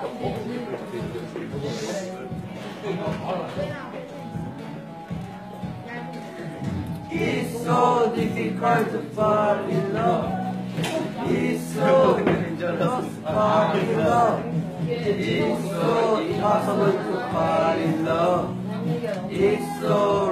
It's so difficult to fall in love. It's so difficult to fall in love. It's so impossible to fall in love. It's so